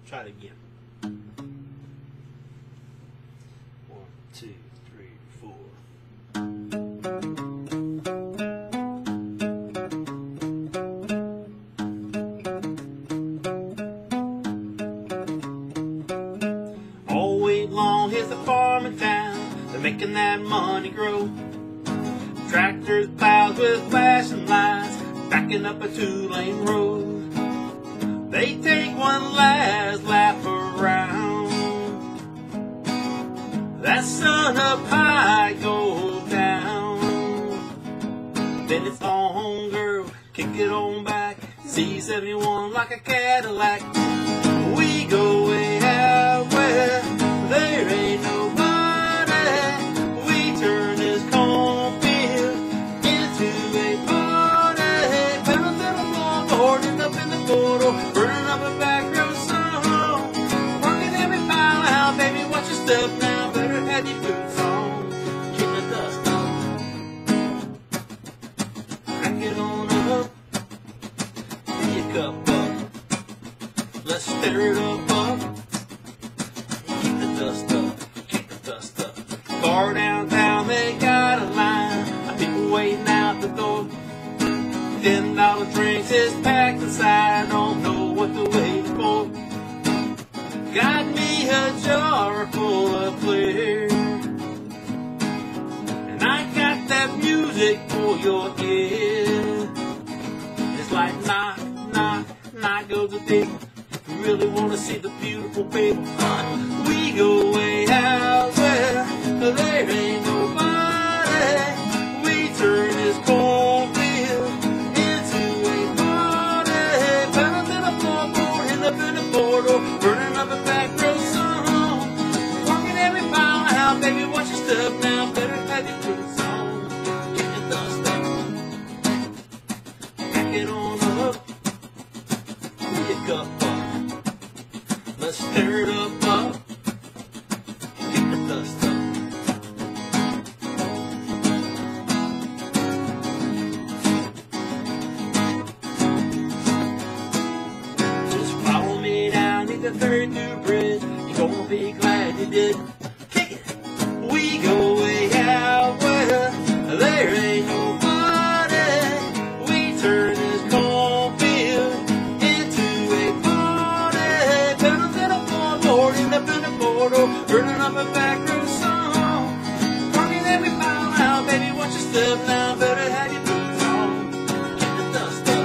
Try it again. 1, 2, 3, 4. All week long here's the farming town. They're making that money grow. Tractors plows with flashing lights, backing up a 2-lane road. They take one last lap around. That sun up high goes down. Then it's on, girl, kick it on back. C71 like a Cadillac. We go way out where there ain't nobody. We turn this cornfield into a party. Pedal to the floor, boarding up in the corridor, burning up a back row song. Working every mile out, baby, watch your step now. Better have your boots on, keep the dust on. Crack it on up, fill your cup up. Let's stir it up. Keep the dust up, keep the dust up. Far downtown, they got a line of people waiting out the door. $10 drinks is packed inside, I don't know what they're waiting for. Got me a jar full of clear, and I got that music for your ear. It's like knock, knock, knock goes the dick. You really wanna see the beautiful baby? We go way out where there ain't nobody. We turn this cornfield into a party. Pedal to the floorboard, end up in the corridor, burning up a back row song. Walking every mile out, baby, watch your step now. Better have your boots on, get your dust up. Pack it on up, fill your cup up. Let's stir it up, keep the dust up. Just follow me down to the 32 bridge. You're gonna be glad you did. Kick it. We go way out where there ain't nobody. We turn this cornfield into a party. Pedal to the floorboard, end up in the corridor, burning up a back row song. Working every mile out, baby, watch your step now. Better have your boots on, get the dust up.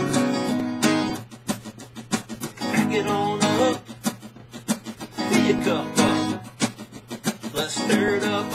Crack it on up, fill your cup up. Let's stir it up.